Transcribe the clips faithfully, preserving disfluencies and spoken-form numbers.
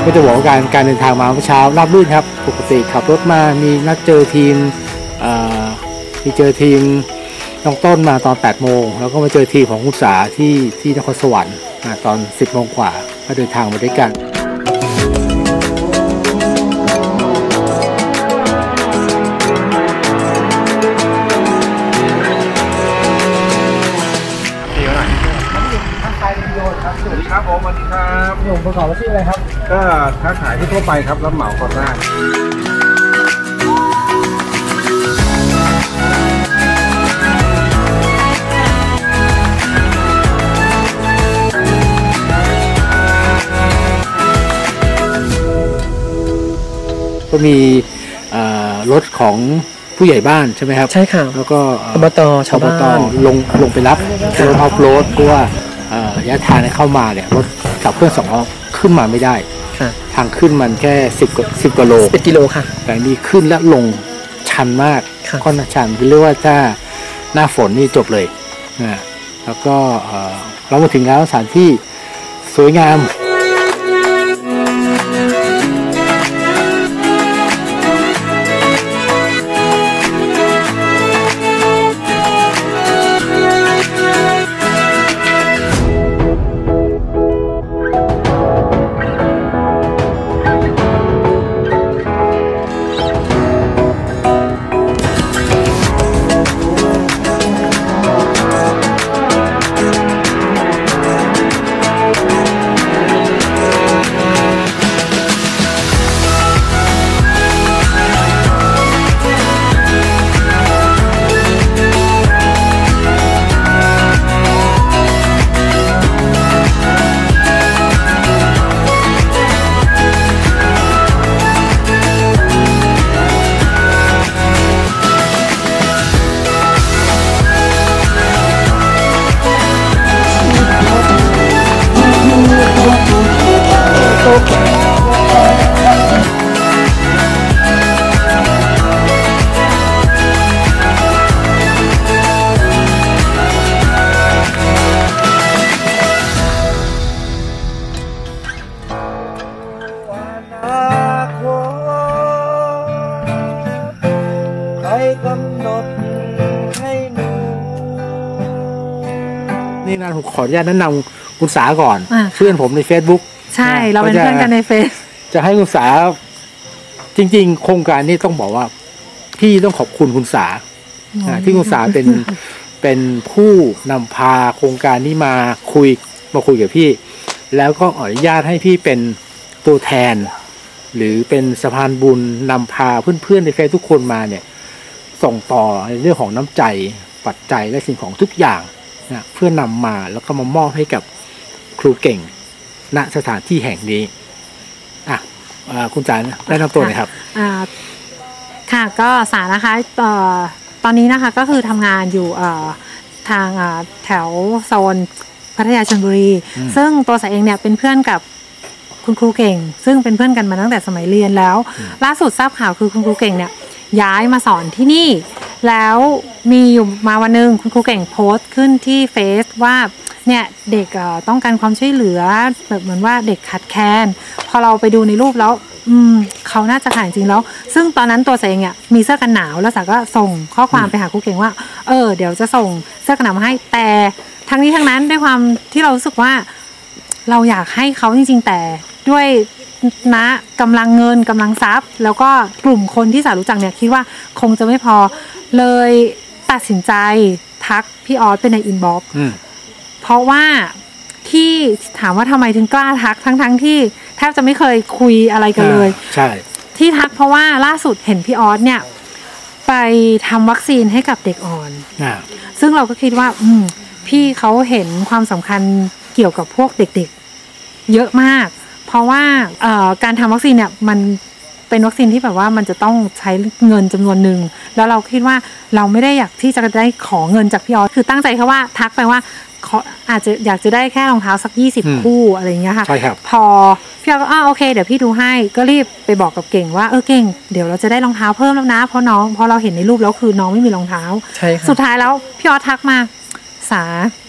ก็จะบอกว่าการการเดินทางมาเมื่อเช้าราบรื่นครับปกติขับรถมามีนัดเจอทีมมีเจอทีมน้องต้นมาตอนแปดโมงแล้วก็มาเจอทีมของคุณสาที่ที่นครสวรรค์ตอนสิบโมงกว่าก็เดินทางมาด้วยกันสวัสดีครับผมสวัสดีครับหนุ่มประกอบอาชีพอะไรครับก็ค้าขายทั่วไปครับรับเหมาก่อสร้างก็มีรถของผู้ใหญ่บ้านใช่ไหมครับใช่ค่ะแล้วก็อบตชาวบ้านลงลงไปรับรถออฟโรดเพราะว่าระยะทางเข้ามาเนี่ยรถขับเครื่องสองล้อขึ้นมาไม่ได้ทางขึ้นมันแค่สิบสิบกิโลสิบกิโลค่ะแต่นี่ขึ้นและลงชันมากค่อนข้างชันเรียกว่าถ้าหน้าฝนนี่จบเลยนะแล้วก็เรามาถึงแล้วสถานที่สวยงามนี่นะผมขออนุญาตแนะนำคุณสาก่อนเพื่อนผมใน Facebook ใช่เราเป็นเพื่อนกันในเฟซจะให้คุณสาจริงๆโครงการนี้ต้องบอกว่าพี่ต้องขอบคุณคุณสาที่คุณสาเป็นเป็นผู้นำพาโครงการนี้มาคุยมาคุยกับพี่แล้วก็อนุญาตให้พี่เป็นตัวแทนหรือเป็นสะพานบุญนำพาเพื่อนๆในเฟซทุกคนมาเนี่ยส่งต่อในเรื่องของน้ำใจปัจจัยและสิ่งของทุกอย่างนะเพื่อนำมาแล้วก็มามอบให้กับครูเก่งณสถานที่แห่งนี้อ่ะคุณสาแนะนำตัวหน่อยครับอ่าค่ะก็สานะคะต่อตอนนี้นะคะก็คือทำงานอยู่ทางแถวโซนพัทยาชลบุรีซึ่งตัวสาเองเนี่ยเป็นเพื่อนกับคุณครูเก่งซึ่งเป็นเพื่อนกันมาตั้งแต่สมัยเรียนแล้วล่าสุดทราบข่าวคือคุณครูเก่งเนี่ยย้ายมาสอนที่นี่แล้วมีอยู่มาวันนึงคุณครูเก่งโพสต์ขึ้นที่เฟซว่าเนี่ยเด็กต้องการความช่วยเหลือแบบเหมือนว่าเด็กขาดแคลนพอเราไปดูในรูปแล้วอืมเขาน่าจะขาดจริงแล้วซึ่งตอนนั้นตัวสาเองเนี่ยมีเสื้อกันหนาวแล้วสาก็ส่งข้อความไปหาครูเก่งว่าเออเดี๋ยวจะส่งเสื้อกันหนาวมาให้แต่ทั้งนี้ทั้งนั้นด้วยความที่เรารู้สึกว่าเราอยากให้เขาจริงๆแต่ด้วยณกำลังเงินกำลังทรัพย์แล้วก็กลุ่มคนที่สารู้จักเนี่ยคิดว่าคงจะไม่พอเลยตัดสินใจทักพี่ออสไปในอินบ็อกซ์เพราะว่าที่ถามว่าทำไมถึงกล้าทักทั้งๆที่แทบจะไม่เคยคุยอะไรกันเลยใช่ที่ทักเพราะว่าล่าสุดเห็นพี่ออสเนี่ยไปทำวัคซีนให้กับเด็กอ่อนซึ่งเราก็คิดว่าอืมพี่เขาเห็นความสำคัญเกี่ยวกับพวกเด็กๆเยอะมากเพราะว่าการทำวัคซีนเนี่ยมันเป็นวัคซีนที่แบบว่ามันจะต้องใช้เงินจำนวนหนึ่งแล้วเราคิดว่าเราไม่ได้อยากที่จะได้ขอเงินจากพี่ออสคือตั้งใจแค่ว่าทักไปว่าอาจจะอยากจะได้แค่รองเท้าสักยี่สิบคู่อะไรอย่างเงี้ยค่ะพอพี่ออสก็อ้าวโอเคเดี๋ยวพี่ดูให้ก็รีบไปบอกกับเก่งว่าเออเก่งเดี๋ยวเราจะได้รองเท้าเพิ่มแล้วนะเพราะน้องเพราะเราเห็นในรูปแล้วคือน้องไม่มีรองเท้าสุดท้ายแล้วพี่ออสทักมาสาพ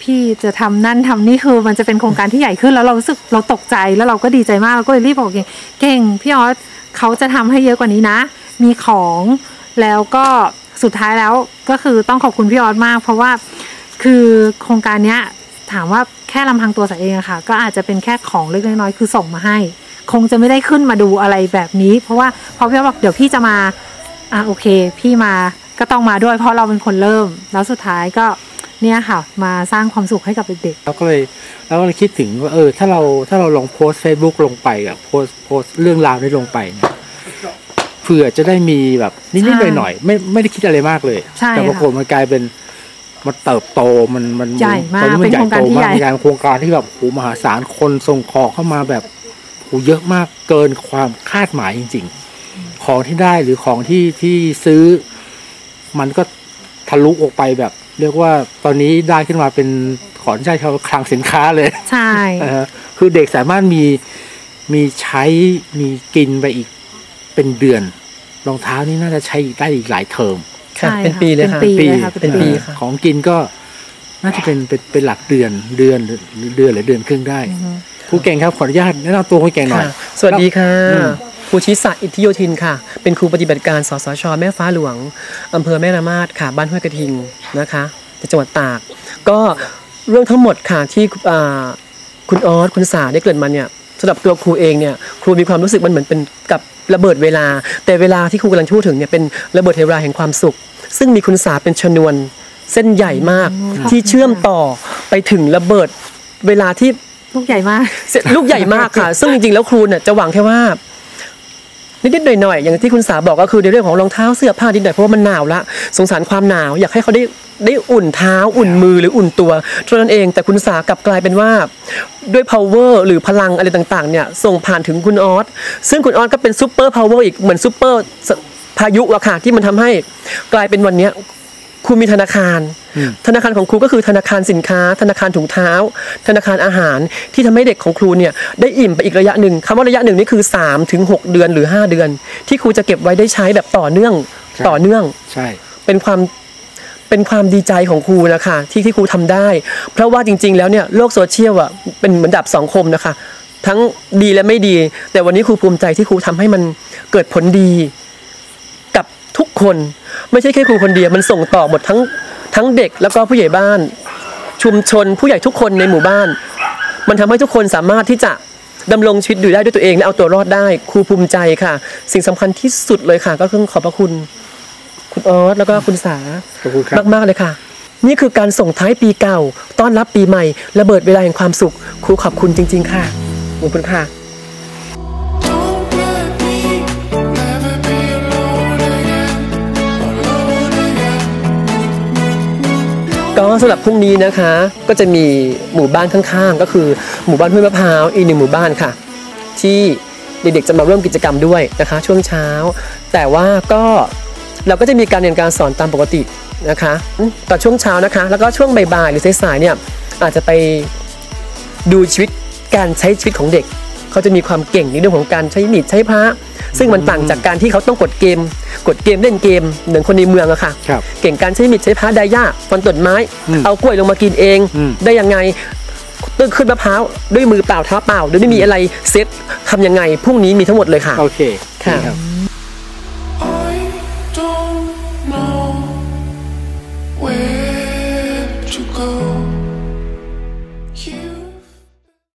พี่จะทำนั่นทำนี่คือมันจะเป็นโครงการที่ใหญ่ขึ้นแล้วเรารู้สึกเราตกใจแล้วเราก็ดีใจมากเราก็เลยรีบบอกเก่งเก่งพี่ออสเขาจะทำให้เยอะกว่านี้นะมีของแล้วก็สุดท้ายแล้วก็คือต้องขอบคุณพี่ออสมากเพราะว่าคือโครงการเนี้ยถามว่าแค่ลำพังตัวสายเองอะค่ะก็อาจจะเป็นแค่ของเล็กน้อยคือส่งมาให้คงจะไม่ได้ขึ้นมาดูอะไรแบบนี้เพราะว่าพอพี่ออสบอกเดี๋ยวพี่จะมาอ่ะโอเคพี่มาก็ต้องมาด้วยเพราะเราเป็นคนเริ่มแล้วสุดท้ายก็เนี่ยค่ะมาสร้างความสุขให้กับเด็กๆเราก็เลยเราก็เลยคิดถึงว่าเออถ้าเราถ้าเราลองโพสเฟซบุ๊กลงไปอะโพสโพสเรื่องราวนี้ลงไปเนี่ยเผื่อจะได้มีแบบนิดๆหน่อยๆไม่ไม่ได้คิดอะไรมากเลยแต่ปรากฏมันกลายเป็นมันเติบโตมันมันใหญ่มากเป็นโครงการที่ใหญ่มีการโครงการที่แบบโหมหาศาลคนส่งของเข้ามาแบบโหเยอะมากเกินความคาดหมายจริงๆของที่ได้หรือของที่ที่ซื้อมันก็ทะลุออกไปแบบเรียกว่าตอนนี้ได้ขึ้นมาเป็นขอนใช้คำคลังสินค้าเลยใช่คือเด็กสามารถมีมีใช้มีกินไปอีกเป็นเดือนรองเท้านี่น่าจะใช้ได้อีกหลายเทอมค่ะเป็นปีเลยค่ะเป็นปีเป็นปีค่ะของกินก็น่าจะเป็นเป็นเป็นหลักเดือนเดือนหรือเดือนหรือเดือนครึ่งได้ครูเก่งครับขออนุญาตแนะนำตัวครูเก่งหน่อยสวัสดีค่ะครูชิสะอิทธิโยธินค่ะเป็นครูปฏิบัติการสสช.แม่ฟ้าหลวงอำเภอแม่ระมาดค่ะบ้านห้วยกระทิงนะคะจังหวัดตากก็เรื่องทั้งหมดค่ะที่คุณออสคุณสาได้เกริ่นมาเนี่ยสำหรับตัวครูเองเนี่ยครูมีความรู้สึกมันเหมือนเป็นกับระเบิดเวลาแต่เวลาที่ครูกำลังพูดถึงเนี่ยเป็นระเบิดเวลาแห่งความสุขซึ่งมีคุณสาเป็นชนวนเส้นใหญ่มากที่เชื่อมต่อไปถึงระเบิดเวลาที่ลูกใหญ่มากลูกใหญ่มากค่ะซึ่งจริงๆแล้วครูเนี่ยจะหวังแค่ว่านิดๆหน่อยๆอย่างที่คุณสาบอกก็คือในเรื่องของรองเท้าเสื้อผ้านิดหน่อยเพราะว่ามันหนาวละสงสารความหนาวอยากให้เขาได้ได้อุ่นเท้าอุ่นมือหรืออุ่นตัวเท่านั้นเองแต่คุณสากลับกลายเป็นว่าด้วย power หรือพลังอะไรต่างๆเนี่ยส่งผ่านถึงคุณออสซึ่งคุณออสก็เป็นซูเปอร์พาวเวอร์อีกเหมือนซูเปอร์พายุอะค่ะที่มันทำให้กลายเป็นวันนี้ครูมีธนาคารธนาคารของครูก็คือธนาคารสินค้าธนาคารถุงเท้าธนาคารอาหารที่ทำให้เด็กของครูเนี่ยได้อิ่มไปอีกระยะหนึ่งคำว่าระยะหนึ่งนี่คือสามถึงหกเดือนหรือห้าเดือนที่ครูจะเก็บไว้ได้ใช้แบบต่อเนื่องต่อเนื่องใช่เป็นความเป็นความดีใจของครูนะคะที่ที่ครูทำได้เพราะว่าจริงๆแล้วเนี่ยโลกโซเชียลอ่ะเป็นเหมือนดาบสองคมนะคะทั้งดีและไม่ดีแต่วันนี้ครูภูมิใจที่ครูทำให้มันเกิดผลดีกับทุกคนไม่ใช่แค่ครูคนเดียวมันส่งต่อหมดทั้งทั้งเด็กแล้วก็ผู้ใหญ่บ้านชุมชนผู้ใหญ่ทุกคนในหมู่บ้านมันทำให้ทุกคนสามารถที่จะดำรงชีวิตอยู่ได้ด้วยตัวเองและเอาตัวรอดได้ครูภูมิใจค่ะสิ่งสำคัญที่สุดเลยค่ะก็คือขอบพระคุณคุณออสแล้วก็คุณสามากมากเลยค่ะนี่คือการส่งท้ายปีเก่าต้อนรับปีใหม่ระเบิดเวลาแห่งความสุขครูขอบคุณจริงๆค่ะขอบคุณค่ะก็สำหรับพรุ่งนี้นะคะก็จะมีหมู่บ้านข้างๆก็คือหมู่บ้านห้วยมะพร้าวอีกหนึ่งหมู่บ้านค่ะที่เด็กๆจะมาร่วมกิจกรรมด้วยนะคะช่วงเช้าแต่ว่าก็เราก็จะมีการเรียนการสอนตามปกตินะคะตอนช่วงเช้านะคะแล้วก็ช่วงบ่ายๆหรือสายๆเนี่ยอาจจะไปดูชีวิตการใช้ชีวิตของเด็กเขาจะมีความเก่งในเรื่องของการใช้มีดใช้พระซึ่งมันต่างจากการที่เขาต้องกดเกมกดเกมเล่นเกมเหมือนคนในเมืองอะค่ะเก่งการใช้มีดใช้พระได้ยากฟันต้นไม้เอากล้วยลงมากินเองได้ยังไงต้นขึ้นมะพร้าวด้วยมือเปล่าเท้าเปล่าโดยไม่มีอะไรเซตทำยังไงพรุ่งนี้มีทั้งหมดเลยค่ะโอเคค่ะ